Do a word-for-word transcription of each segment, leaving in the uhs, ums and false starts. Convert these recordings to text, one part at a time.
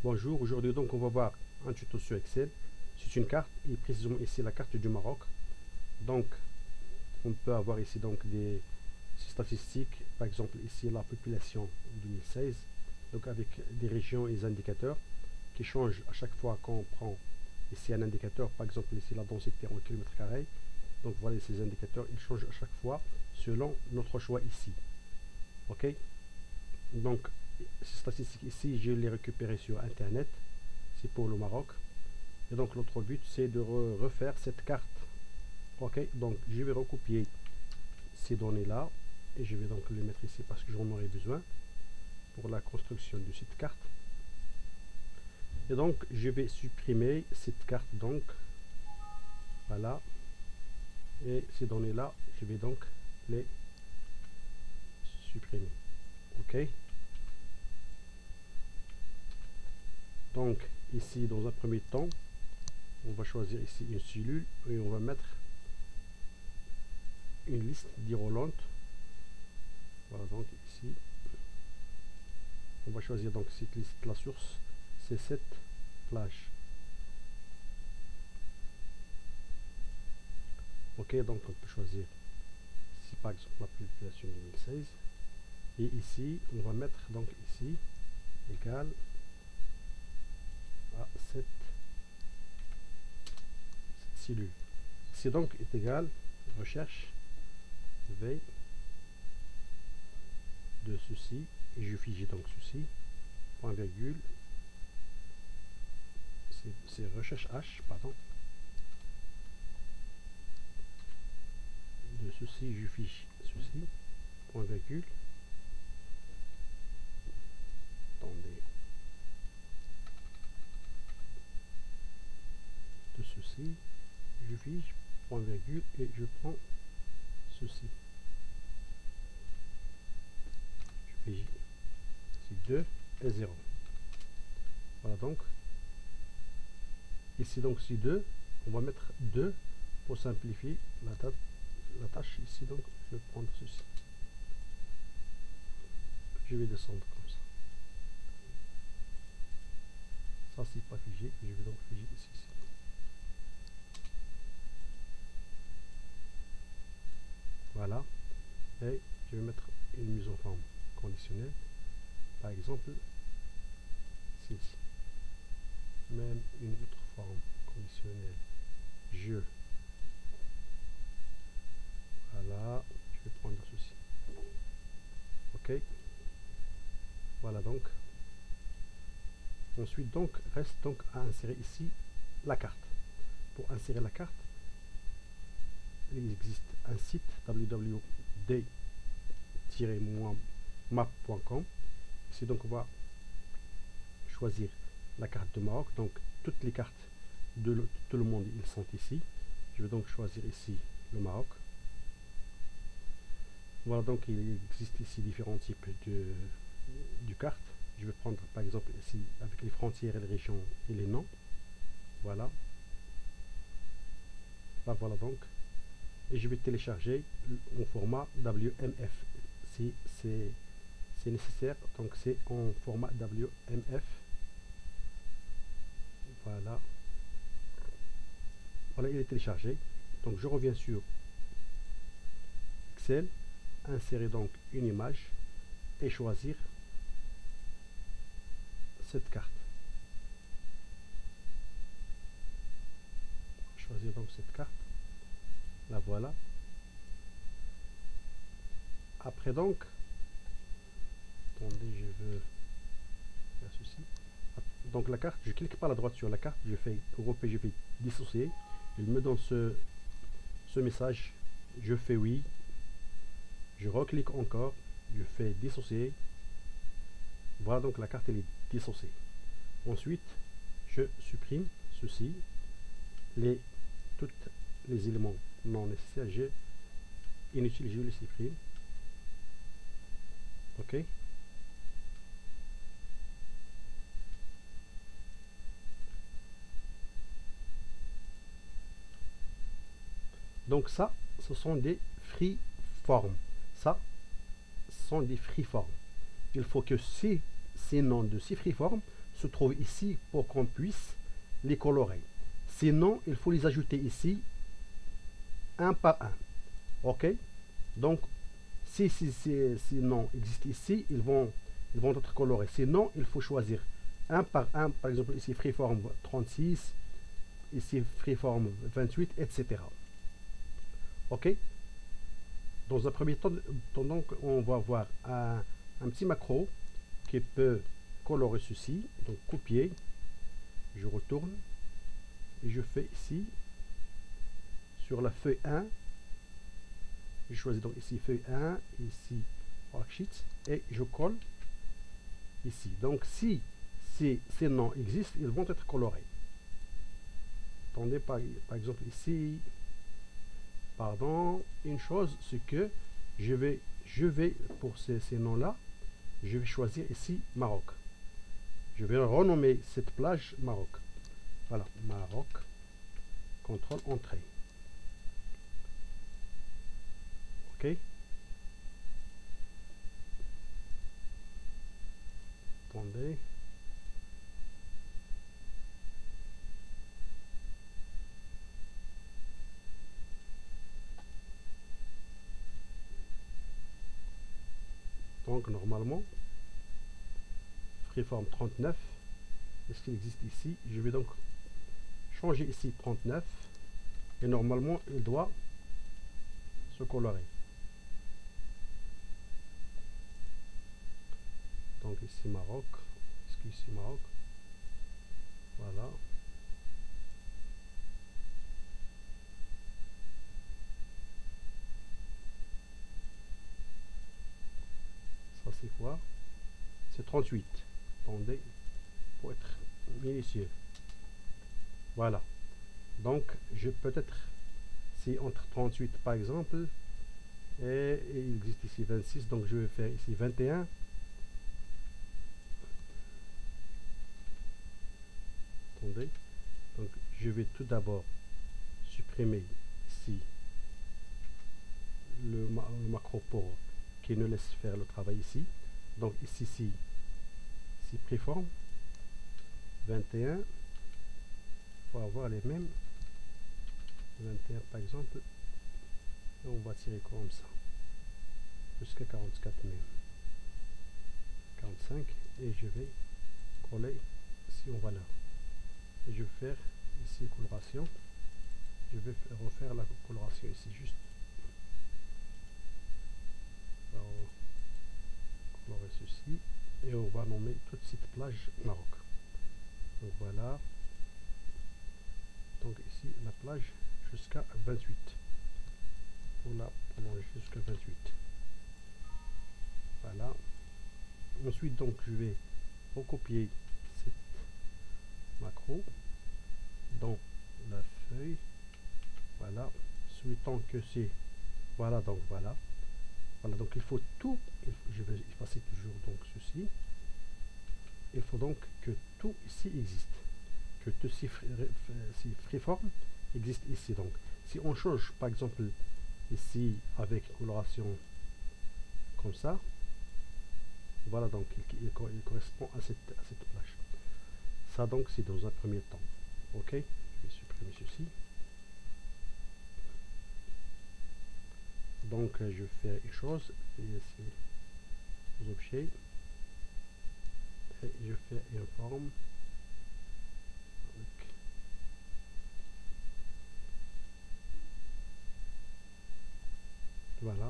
Bonjour, aujourd'hui donc on va voir un tuto sur Excel. C'est une carte et précisément ici la carte du Maroc. Donc on peut avoir ici donc des statistiques, par exemple ici la population deux mille seize, donc avec des régions et des indicateurs qui changent à chaque fois qu'on prend ici un indicateur, par exemple ici la densité en kilomètres carrés. Donc voilà, ces indicateurs ils changent à chaque fois selon notre choix ici. Ok, donc ces statistiques ici je les récupérées sur internet, c'est pour le Maroc, et donc l'autre but c'est de re refaire cette carte. Ok, donc je vais recopier ces données là et je vais donc les mettre ici parce que j'en aurai besoin pour la construction de cette carte. Et donc je vais supprimer cette carte, donc voilà, et ces données là je vais donc les supprimer. Ok, donc ici dans un premier temps on va choisir ici une cellule et on va mettre une liste d'irrelevant. Voilà, donc ici on va choisir donc cette liste, la source c'est cette plage. Ok, donc on peut choisir ici par exemple la population deux mille seize et ici on va mettre donc ici égal à cette, cette cellule. C'est donc est égal recherche v de ceci et je fige donc ceci point virgule, c'est recherche h pardon de ceci je fiche ceci point virgule, attendez, de ceci je fiche point virgule et je prends ceci, je fige ici deux et zéro. Voilà, donc ici donc si deux on va mettre deux pour simplifier la, date, la tâche ici. Donc je vais prendre ceci, je vais descendre comme ça, ça c'est pas figé, je vais donc figer ici, ici. Voilà, et je vais mettre une mise en forme conditionnelle, par exemple celle-ci, même une autre forme conditionnelle, je, voilà, je vais prendre ceci. Ok, voilà, donc ensuite donc reste donc à insérer ici la carte. Pour insérer la carte, il existe un site w w w point d tiret map point com. Ici donc on va choisir la carte de Maroc, donc toutes les cartes de le, tout le monde ils sont ici. Je vais donc choisir ici le Maroc. Voilà, donc il existe ici différents types de, de cartes. Je vais prendre par exemple ici avec les frontières et les régions et les noms. Voilà. Là voilà donc. Et je vais télécharger en format W M F. Si c'est nécessaire, donc c'est en format W M F. Voilà. Voilà, il est téléchargé. Donc je reviens sur Excel, insérer donc une image et choisir cette carte. Choisir donc cette carte. La voilà. Après donc, attendez, je veux faire ceci. Donc la carte, je clique par la droite sur la carte, je fais grouper, je fais dissocier. Il me donne ce, ce message, je fais oui. Je reclique encore, je fais dissocier. Voilà, donc la carte elle est dissociée. Ensuite, je supprime ceci, les tous les éléments non nécessaires, j'ai inutile, je les supprime. Ok. Donc ça, ce sont des freeform. Ça, ce sont des freeform. Il faut que ces, ces noms de ces freeform se trouvent ici pour qu'on puisse les colorer. Sinon, il faut les ajouter ici, un par un. Ok? Donc, si, si, si, si noms existent ici, ils vont, ils vont être colorés. Sinon, il faut choisir un par un. Par exemple, ici, Freeform trente-six, ici, Freeform vingt-huit, et cetera. Ok? Dans un premier temps, donc, on va voir un, un petit macro qui peut colorer ceci. Donc, copier. Je retourne. Et je fais ici, sur la feuille un. Je choisis donc ici feuille un, ici worksheet, et je colle ici. Donc si ces, ces noms existent, ils vont être colorés. Attendez, par, par exemple ici, pardon, une chose, c'est que je vais, je vais pour ces, ces noms-là, je vais choisir ici Maroc. Je vais renommer cette plage Maroc. Voilà, Maroc, contrôle entrée. Ok. Attendez. Donc normalement, Freeform trente-neuf, est-ce qu'il existe ici? Je vais donc changer ici trente-neuf et normalement il doit se colorer. Donc ici Maroc, est-ce qu'ici Maroc? Voilà. Ça c'est quoi? C'est trente-huit. Attendez, pour être minutieux. Voilà. Donc je peux être, si entre trente-huit par exemple, et, et il existe ici vingt-six, donc je vais faire ici vingt et un. Attendez. Donc je vais tout d'abord supprimer ici le, ma le macro pour qui nous laisse faire le travail ici. Donc ici, ici, ici préforme vingt et un, pour avoir les mêmes vingt et un par exemple, et on va tirer comme ça jusqu'à quarante-quatre même, quarante-cinq, et je vais coller ici en valeur. Et je vais faire ici coloration, je vais refaire la coloration ici juste. Alors, colorer ceci et on va nommer toute cette plage Maroc. Donc voilà, donc ici la plage jusqu'à vingt-huit, on la prolonge jusqu'à vingt-huit. Voilà, ensuite donc je vais recopier cette macro dans la feuille. Voilà, souhaitant que c'est, voilà, donc voilà. Voilà, donc il faut tout, je vais effacer toujours donc ceci. Il faut donc que tout ici existe, que tout ces freeform existe ici. Donc si on change par exemple ici avec coloration comme ça, voilà, donc il, il, il correspond à cette, à cette plage. Ça donc c'est dans un premier temps. Ok, je vais supprimer ceci. Donc je vais faire une chose, ici aux objets, et je fais une forme avec voilà.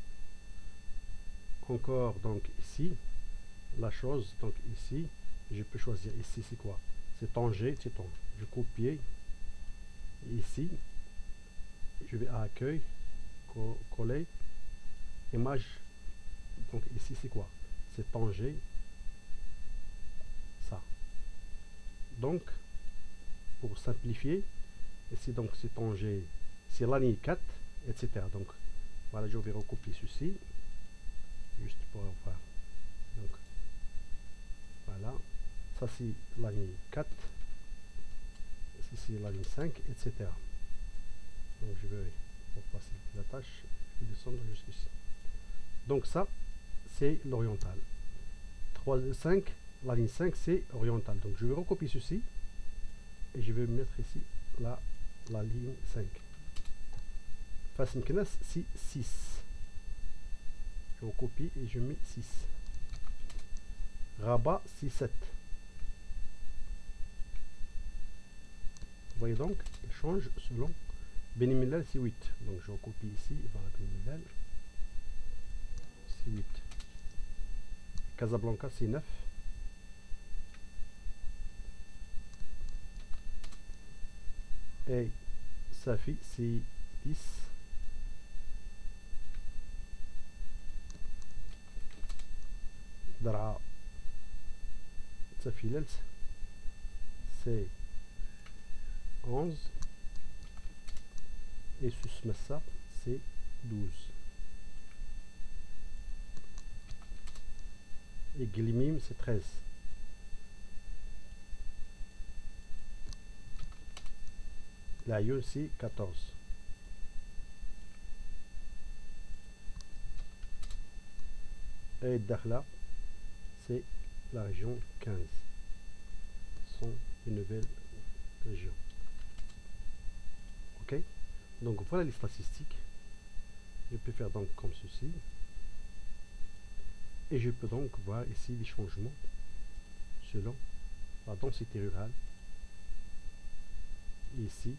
Encore donc ici la chose, donc ici je peux choisir ici c'est quoi, c'est Tanger, c'est ton, je copie ici, je vais à accueil, co coller, image, donc ici c'est quoi, c'est Tanger, ça. Donc pour simplifier ici, donc c'est Tanger, c'est la ligne quatre, etc. Donc voilà, je vais recopier ceci juste pour avoir, donc voilà, ça c'est la ligne quatre, ici c'est la ligne cinq, etc. Donc je vais, pour faciliter la tâche, je vais descendre jusqu'ici. Donc ça c'est l'oriental. trois, cinq, la ligne cinq, c'est horizontal. Donc je vais recopier ceci et je vais mettre ici la, la ligne cinq. Face Mkenas, c'est six. Je recopie et je mets six. Rabat, c'est sept. Vous voyez donc, il change selon. Beni Mellal, c'est huit. Donc je recopie ici. Voilà, Beni Mellal, c'est huit. Casablanca, c'est neuf. Et Safi, c'est dix. Dara Safi Lels, c'est onze. Et Susmassa, c'est douze. Et Glimim, c'est treize. L'Aïeul, c'est quatorze. Et Dakhla, c'est la région quinze. Ce sont les nouvelles régions. Ok? Donc voilà les statistiques. Je peux faire donc comme ceci. Et je peux donc voir ici les changements selon la densité rurale. Et ici,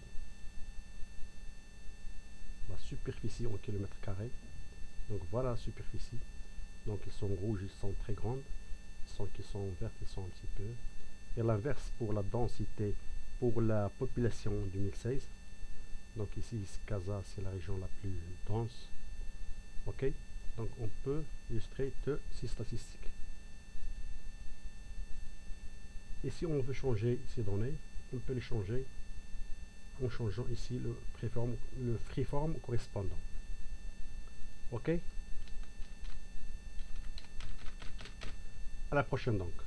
la superficie en kilomètres carrés. Donc voilà la superficie. Donc ils sont rouges, ils sont très grandes. Ils sont, qui sont vertes, ils sont un petit peu. Et l'inverse pour la densité, pour la population deux mille seize. Donc ici, Casa, c'est la région la plus dense. Ok, donc on peut illustrer de ces statistiques. Et si on veut changer ces données, on peut les changer en changeant ici le freeform, le freeform correspondant. Ok, à la prochaine donc.